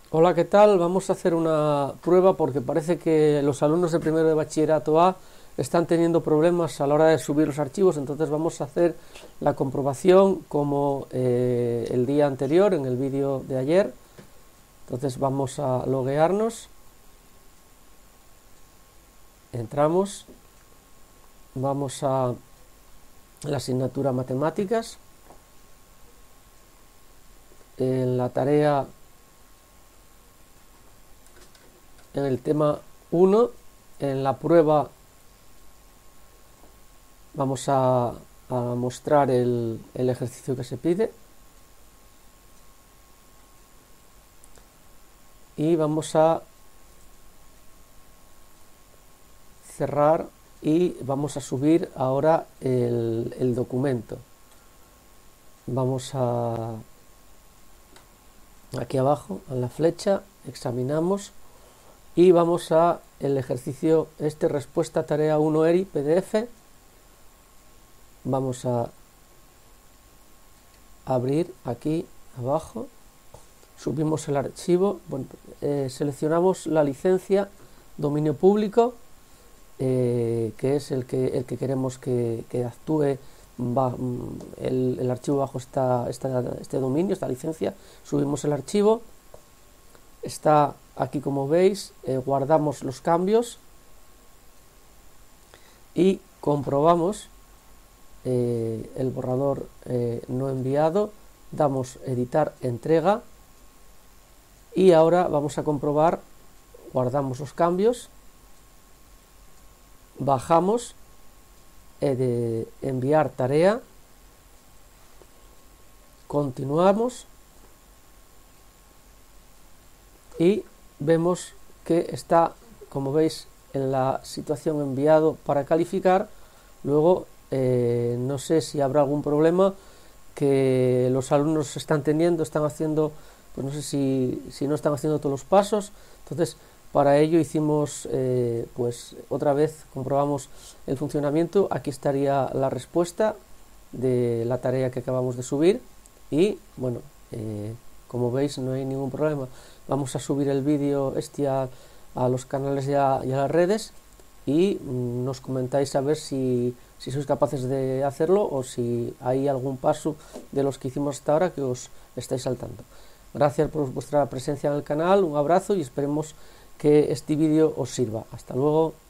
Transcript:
Hola, ¿qué tal? Vamos a hacer una prueba porque parece que los alumnos de primero de bachillerato A están teniendo problemas a la hora de subir los archivos, entonces vamos a hacer la comprobación como el día anterior, en el vídeo de ayer. Entonces vamos a loguearnos, entramos, vamos a la asignatura matemáticas, en la tarea, en el tema 1, en la prueba vamos a mostrar el ejercicio que se pide y vamos a cerrar y vamos a subir ahora el documento. Vamos aquí abajo a la flecha, examinamos y vamos a el ejercicio respuesta tarea 1 ERI PDF. Vamos a abrir aquí abajo, subimos el archivo, seleccionamos la licencia dominio público, que es el que queremos que actúe el archivo bajo este dominio, esta licencia. Subimos el archivo, está aquí como veis, guardamos los cambios y comprobamos el borrador no enviado, damos editar entrega y ahora vamos a comprobar, guardamos los cambios, bajamos de enviar tarea, continuamos y vemos que está, como veis, en la situación enviado para calificar. Luego no sé si habrá algún problema que los alumnos están teniendo, están haciendo, pues no sé si no están haciendo todos los pasos. Entonces para ello hicimos, pues otra vez comprobamos el funcionamiento. Aquí estaría la respuesta de la tarea que acabamos de subir y bueno, como veis no hay ningún problema. Vamos a subir el vídeo a los canales y a las redes y nos comentáis a ver si sois capaces de hacerlo o si hay algún paso de los que hicimos hasta ahora que os estáis saltando. Gracias por vuestra presencia en el canal, un abrazo y esperemos que este vídeo os sirva. Hasta luego.